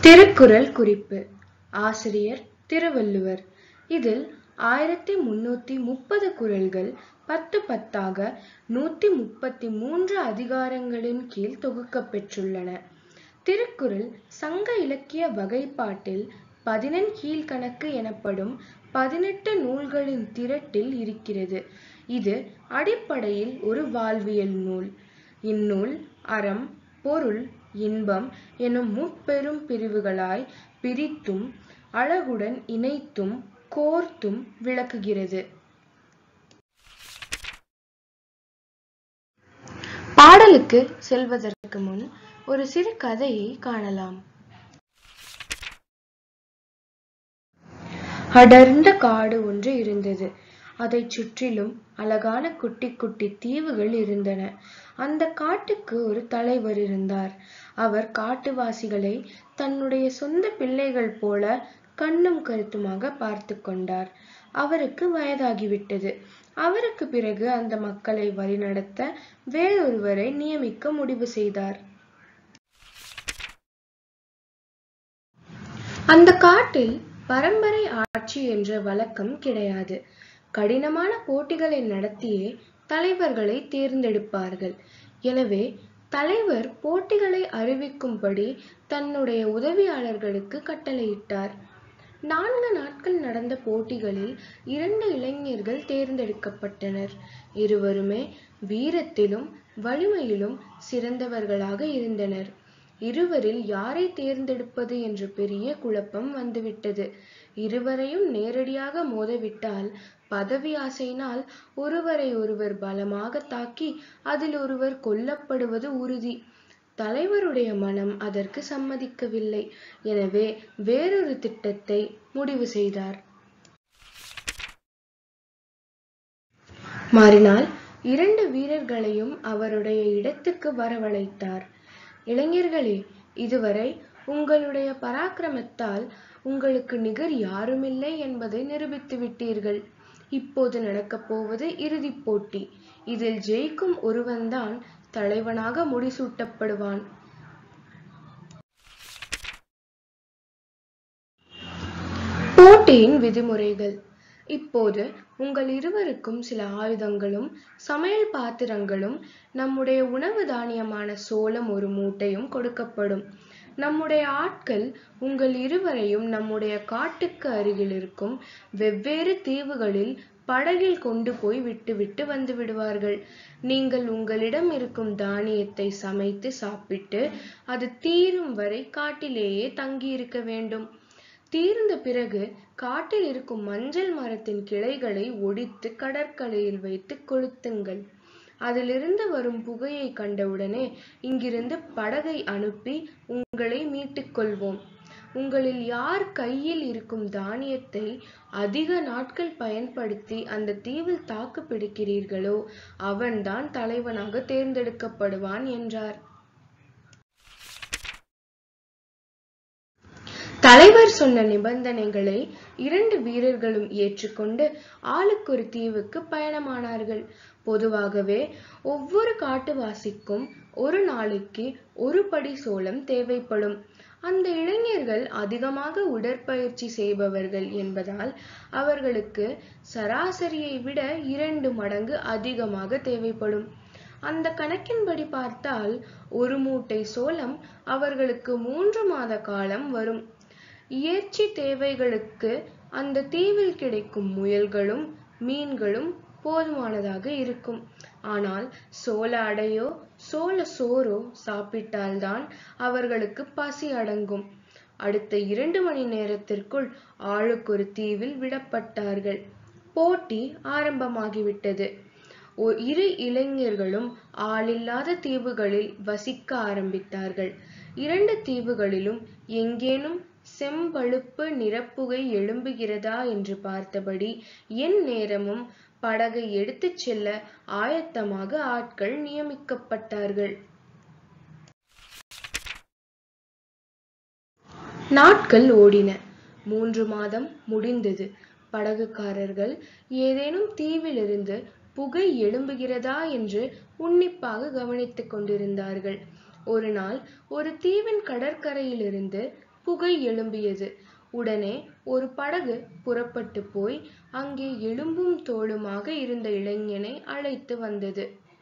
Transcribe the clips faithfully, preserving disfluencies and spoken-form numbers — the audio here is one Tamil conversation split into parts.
திருக்குறள் குறிப்பு. ஆசிரியர் திருவள்ளுவர். இதில் ஆயிரத்தி முன்னூத்தி முப்பது குறள்கள் பத்து பத்தாக நூத்தி முப்பத்தி மூன்று அதிகாரங்களின் கீழ் தொகுக்கப் பெற்றுள்ளன. திருக்குறள் சங்க இலக்கிய வகைப்பாட்டில் பதினெண் கீழ்கணக்கு எனப்படும் பதினெட்டு நூல்களின் திரட்டில் இருக்கிறது. இது அடிப்படையில் ஒரு வாழ்வியல் நூல். இந்நூல் அறம், பொருள், இன்பம் எனும் முப்பெரும் பிரிவுகளாய் பிரித்தும் அழகுடன் இணைத்தும் கோர்த்தும் விளக்குகிறது. பாடலுக்கு செல்வதற்கு முன் ஒரு சிறு கதையை காணலாம். அடர்ந்த காடு ஒன்று இருந்தது. அதை சுற்றிலும் அழகான குட்டி குட்டி தீவுகள் இருந்தன. அந்த காட்டுக்கு ஒரு தலைவர் இருந்தார். அவர் காட்டுவாசிகளை தன்னுடைய சொந்த பிள்ளைகள் போல கண்ணும் கருத்துமாக பார்த்து கொண்டார். அவருக்கு வயதாகிவிட்டது. அவருக்கு பிறகு அந்த மக்களை வழிநடத்த வேறொருவரை நியமிக்க முடிவு செய்தார். அந்த காட்டில் பரம்பரை ஆட்சி என்ற வழக்கம் கிடையாது. கடினமான போட்டிகளை நடத்தியே தலைவர்களை தேர்ந்தெடுப்பார்கள். எனவே தலைவர் போட்டிகளை அறிவிக்கும்படி தன்னுடைய உதவியாளர்களுக்கு கட்டளையிட்டார். நான்கு நாட்கள் நடந்த போட்டிகளில் இரண்டு இளைஞர்கள் தேர்ந்தெடுக்கப்பட்டனர். இருவருமே வீரத்திலும் வலிமையிலும் சிறந்தவர்களாக இருந்தனர். இருவரில் யாரை தேர்ந்தெடுப்பது என்ற பெரிய குழப்பம் வந்துவிட்டது. இருவரையும் நேரடியாக மோதவிட்டால் பதவி ஆசையினால் ஒருவரை ஒருவர் பலமாக தாக்கி அதில் ஒருவர் கொல்லப்படுவது உறுதி. தலைவருடைய மனம் அதற்கு சம்மதிக்கவில்லை. எனவே வேறொரு திட்டத்தை முடிவு செய்தார். மறுநாள் இரண்டு வீரர்களையும் அவருடைய இடத்துக்கு வரவழைத்தார். இளைஞர்களே, இதுவரை உங்களுடைய பராக்கிரமத்தால் உங்களுக்கு நிகர் யாருமில்லை என்பதை நிரூபித்து விட்டீர்கள். இப்போது நடக்கப் போவது இறுதிப் போட்டி. இதில் ஜெயிக்கும் ஒருவன்தான் தலைவனாக முடிசூட்டப்படுவான். போட்டியின் விதிமுறைகள். இப்போது உங்கள் இருவருக்கும் சில ஆயுதங்களும் சமையல் பாத்திரங்களும் நம்முடைய உணவு தானியமான சோளம் ஒரு மூட்டையும் கொடுக்கப்படும். நம்முடைய ஆட்கள் உங்கள் இருவரையும் நம்முடைய காட்டுக்கு அருகில் இருக்கும் வெவ்வேறு தீவுகளில் படகில் கொண்டு போய் விட்டுவிட்டு வந்து விடுவார்கள். நீங்கள் உங்களிடம் இருக்கும் தானியத்தை சமைத்து சாப்பிட்டு அது தீரும் வரை காட்டிலேயே தங்கியிருக்க வேண்டும். தீர்ந்த பிறகு காட்டில் இருக்கும் மஞ்சள் மரத்தின் கிளைகளை ஒடித்து கடற்கரையில் வைத்து கொளுத்துங்கள். அதிலிருந்து வரும் புகையை கண்டவுடனே இங்கிருந்து படகை அனுப்பி உங்களை மீட்டுக் கொள்வோம். உங்களில் யார் கையில் இருக்கும் தானியத்தை அதிக நாட்கள் பயன்படுத்தி அந்த தீவில் தாக்கு பிடிக்கிறீர்களோ அவன்தான் தலைவனாக தேர்ந்தெடுக்கப்படுவான் என்றார். தலைவர் சொன்ன நிபந்தனைகளை இரண்டு வீரர்களும் ஏற்றுக்கொண்டு ஆளுக்கு ஒரு தீவுக்கு பயணமானார்கள். பொதுவாகவே ஒவ்வொரு காட்டுவாசிக்கும் ஒரு நாளைக்கு ஒரு படி சோளம் தேவைப்படும். அந்த இளைஞர்கள் அதிகமாக உடற்பயிற்சி செய்பவர்கள் என்பதால் அவர்களுக்கு சராசரியை விட இரண்டு மடங்கு அதிகமாக தேவைப்படும். அந்த கணக்கின்படி பார்த்தால் ஒரு மூட்டை சோளம் அவர்களுக்கு மூன்று மாத காலம் வரும். இயற்கை தேவைகளுக்கு அந்த தீவில் கிடைக்கும் முயல்களும் மீன்களும் போதுமானதாக இருக்கும். ஆனால் சோள அடையோ சோள சோறோ சாப்பிட்டால்தான் அவர்களுக்கு பசி அடங்கும். அடுத்த இரண்டு மணி நேரத்திற்குள் ஆளுக்கு ஒரு தீவில் விடப்பட்டார்கள். போட்டி ஆரம்பமாகிவிட்டது. இரு இளைஞர்களும் ஆளில்லாத தீவுகளில் வசிக்க ஆரம்பித்தார்கள். இரண்டு தீவுகளிலும் எங்கேனும் செம்பழுப்பு நிறப்புகை எழும்புகிறதா என்று பார்த்தபடி என் நேரமும் படகை எடுத்துச் செல்ல ஆயத்தமாக ஆட்கள் நியமிக்கப்பட்டார்கள். நாட்கள் ஓடின. மூன்று மாதம் முடிந்தது. படகுக்காரர்கள் ஏதேனும் தீவிலிருந்து புகை எழும்புகிறதா என்று உன்னிப்பாக கவனித்துக் கொண்டிருந்தார்கள். ஒரு நாள் ஒரு தீவின் கடற்கரையிலிருந்து புகை எழும்பியது. உடனே ஒரு படகு புறப்பட்டு போய் அங்கே எலும்பும் தோலுமாக இருந்த இளைஞனை அழைத்து வந்தது.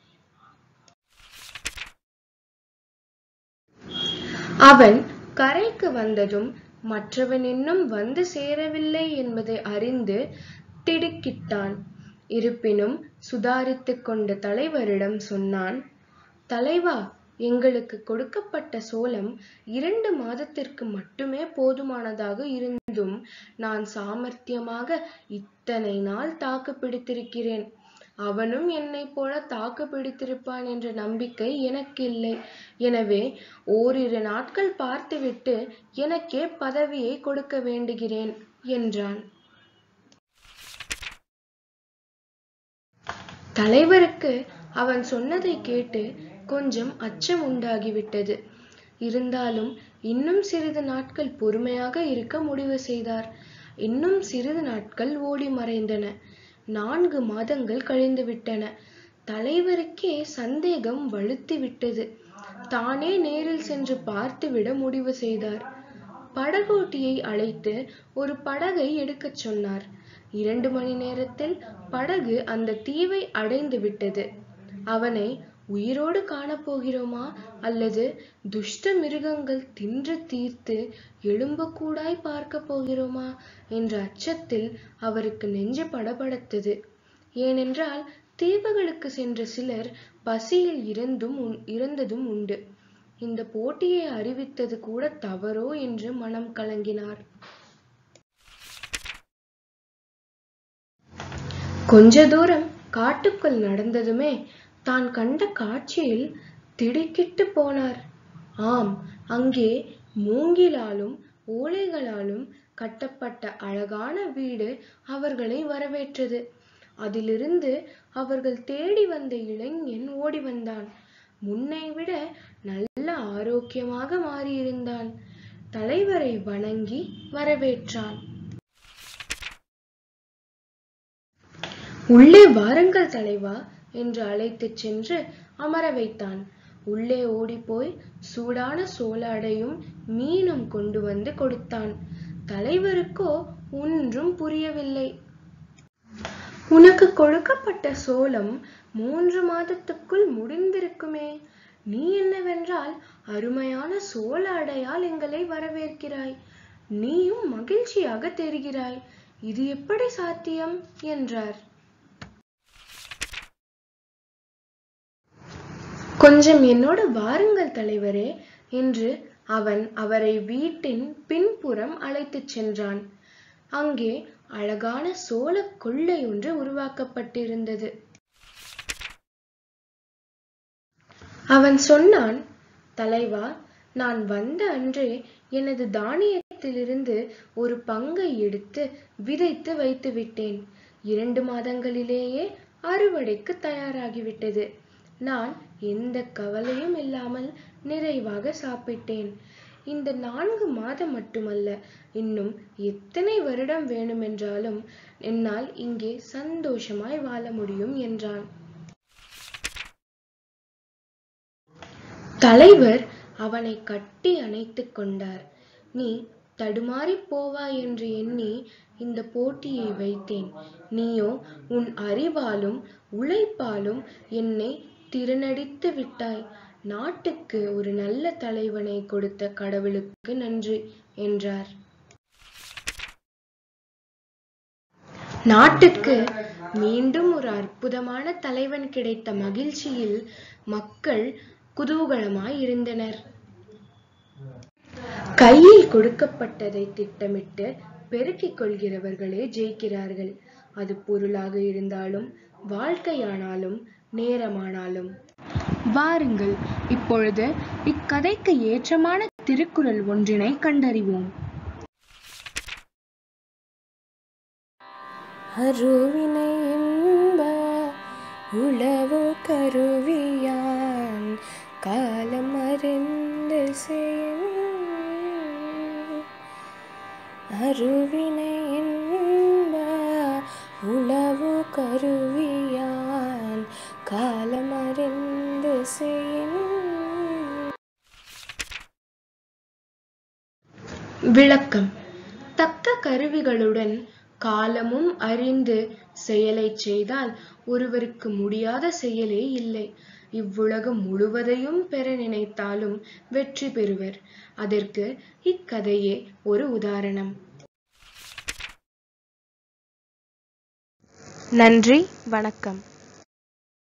அவன் கரைக்கு வந்ததும் மற்றவன் இன்னும் வந்து சேரவில்லை என்பதை அறிந்து திடுக்கிட்டான். இருப்பினும் சுதாரித்துக் கொண்ட தலைவரிடம் சொன்னான், தலைவா, எங்களுக்கு கொடுக்கப்பட்ட சோளம் இரண்டு மாதத்திற்கு மட்டுமே போதுமானதாக இருந்தும் நான் சாமர்த்தியமாக இத்தனை நாள் தாக்கு பிடித்திருக்கிறேன். அவனும் என்னை போல தாக்கு பிடித்திருப்பான் என்ற நம்பிக்கை எனக்கு இல்லை. எனவே ஓரிரு நாட்கள் பார்த்துவிட்டு எனக்கே பதவியை கொடுக்க வேண்டுகிறேன் என்றான். தலைவருக்கு அவன் சொன்னதை கேட்டு கொஞ்சம் அச்சம் உண்டாகிவிட்டது. இருந்தாலும் இன்னும் சிறிது நாட்கள் பொறுமையாக இருக்க முடிவு செய்தார். இன்னும் சிறிது நாட்கள் ஓடி மறைந்தன. நான்கு மாதங்கள் கழிந்து விட்டன. தலைவருக்கே சந்தேகம் வலுத்து விட்டது. தானே நேரில் சென்று பார்த்துவிட முடிவு செய்தார். படகோட்டியை அழைத்து ஒரு படகை எடுக்கச் சொன்னார். இரண்டு மணி நேரத்தில் படகு அந்த தீவை அடைந்து விட்டது. அவனை உயிரோடு காணப்போகிறோமா அல்லது துஷ்ட மிருகங்கள் தின்று தீர்த்து எலும்புக்கூடாய் பார்க்க போகிறோமா என்ற அச்சத்தில் அவருக்கு நெஞ்சு படபடத்தது. ஏனென்றால் தீவுகளுக்கு சென்ற சிலர் பசியில் இறந்தும் இறந்ததும் உண்டு. இந்த போட்டியை அறிவித்தது கூட தவறோ என்று மனம் கலங்கினார். கொஞ்ச தூரம் காட்டுக்குள் நடந்ததுமே தான் கண்ட காட்சியில் திடுக்கிட்டு போனார். ஆம், அங்கே மூங்கிலாலும் ஓலைகளாலும் கட்டப்பட்ட அழகான வீடு அவர்களை வரவேற்றது. அதிலிருந்து அவர்கள் தேடி வந்த இளைஞன் ஓடி வந்தான். முன்னை விட நல்ல ஆரோக்கியமாக மாறியிருந்தான். தலைவரை வணங்கி வரவேற்றான். உள்ளே வாருங்கள் தலைவா என்று அழைத்துச் சென்று அமர வைத்தான். உள்ளே ஓடிப்போய் சூடான சோளாடையும் மீனும் கொண்டு வந்து கொடுத்தான். தலைவருக்கோ ஒன்றும் புரியவில்லை. உனக்கு கொடுக்கப்பட்ட சோளம் மூன்று மாதத்துக்குள் முடிந்திருக்குமே. நீ என்னவென்றால் அருமையான சோளாடையால் எங்களை வரவேற்கிறாய். நீயும் மகிழ்ச்சியாக தெரிகிறாய். இது எப்படி சாத்தியம் என்றார். கொஞ்சம் என்னோடு வாருங்கள் தலைவரே என்று அவன் அவரை வீட்டின் பின்புறம் அழைத்துச் சென்றான். அங்கே அழகான சோள கொள்ளை ஒன்று உருவாக்கப்பட்டிருந்தது. அவன் சொன்னான், தலைவா, நான் வந்த அன்றே எனது தானியத்திலிருந்து ஒரு பங்கை எடுத்து விதைத்து வைத்து விட்டேன். இரண்டு மாதங்களிலேயே அறுவடைக்கு தயாராகிவிட்டது. நான் எந்த கவலையும் இல்லாமல் நிறைவாக சாப்பிட்டேன். இந்த நான்கு மாதம் மட்டுமல்ல, இன்னும் எத்தனை வருடம் வேணுமென்றாலும் என்னால் இங்கே சந்தோஷமாய் வாழ முடியும் என்றான். தலைவர் அவனை கட்டி அணைத்துக் கொண்டார். நீ தடுமாறி போவாய் என்று எண்ணி இந்த போட்டியை வைத்தேன். நீயோ உன் அறிவாலும் உழைப்பாலும் என்னை திறனடித்து விட்டாய். நாட்டுக்கு ஒரு நல்ல தலைவனை கொடுத்த கடவுளுக்கு நன்றி என்றார். நாட்டுக்கு மீண்டும் ஒரு அற்புதமான தலைவன் கிடைத்த மகிழ்ச்சியில் மக்கள் குதூகலமாய் இருந்தனர். கையில் கொடுக்கப்பட்டதை திட்டமிட்டு பெருக்கிக் கொள்கிறவர்களே ஜெயிக்கிறார்கள். அது பொருளாக இருந்தாலும் வாழ்க்கையானாலும் நேரமானாலும். வாருங்கள், இப்பொழுது இக்கதைக்கு ஏற்றமான திருக்குறள் ஒன்றினை கண்டறிவோம். அருவினை என்ப உளவு கருவியான் காலம் அறிந்து செய்யும். அருவினை என்ப உளவு கருவியான் காலம் அறிந்து செய்யும். விளக்கம்: தக்க கருவிகளுடன் காலமும் அறிந்து செயலை செய்தால் ஒருவருக்கு முடியாத செயலே இல்லை. இவ்வுலகம் முழுவதையும் பெற நினைத்தாலும் வெற்றி பெறுவர். அதற்கு இக்கதையே ஒரு உதாரணம். நன்றி, வணக்கம்.